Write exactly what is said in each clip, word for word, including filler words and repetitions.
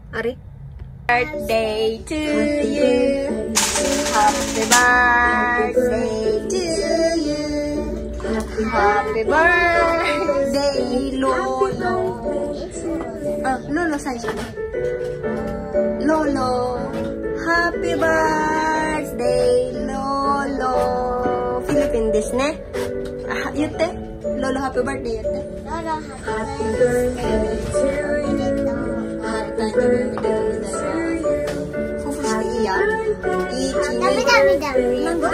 Ari? Birthday to you. Happy birthday to you. Happy birthday, Lolo. Ah, Lolo sa'yo. Lolo. Happy birthday, Lolo. Philippine dish, ne? Ah, yute? Lolo, happy birthday, yute? Lolo, happy birthday to you. Happy birthday to you. Fufusti iya. Dami, dami, dami.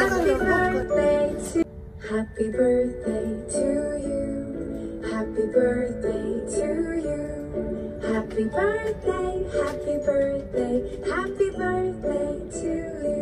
Happy birthday to you. Happy birthday to you. Happy birthday, happy birthday, happy birthday to you.